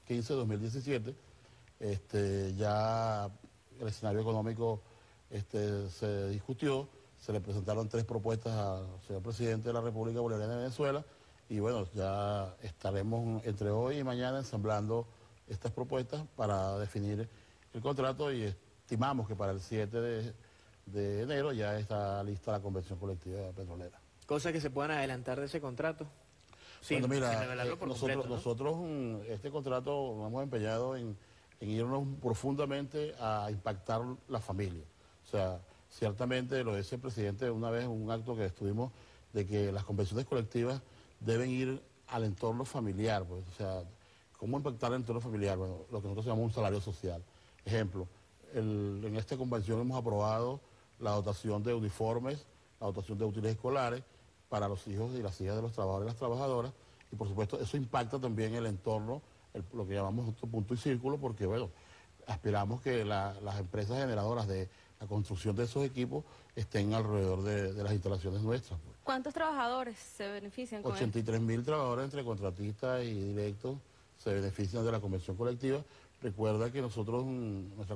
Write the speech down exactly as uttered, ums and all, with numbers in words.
quince de dos mil diecisiete. Este, ya el escenario económico este, se discutió, se le presentaron tres propuestas al señor presidente de la República Bolivariana de Venezuela y bueno, ya estaremos entre hoy y mañana ensamblando estas propuestas para definir el contrato y estimamos que para el siete de, de enero ya está lista la convención colectiva petrolera. Cosas que se puedan adelantar de ese contrato. Sin, bueno, mira, sin revelarlo eh, por nosotros, completo, ¿no? nosotros mm, este contrato nos hemos empeñado en, en irnos profundamente a impactar la familia. O sea, ciertamente lo dice el presidente una vez en un acto que estuvimos de que las convenciones colectivas deben ir al entorno familiar, pues, o sea, ¿cómo impactar el entorno familiar? Bueno, lo que nosotros llamamos un salario social. Ejemplo, el, en esta convención hemos aprobado la dotación de uniformes, la dotación de útiles escolares para los hijos y las hijas de los trabajadores y las trabajadoras, y por supuesto eso impacta también el entorno, el, lo que llamamos otro punto y círculo, porque bueno, aspiramos que la, las empresas generadoras de la construcción de esos equipos estén alrededor de, de las instalaciones nuestras. Pues. ¿Cuántos trabajadores se benefician con ochenta y tres mil trabajadores entre contratistas y directos se benefician de la convención colectiva. Recuerda que nosotros, nuestra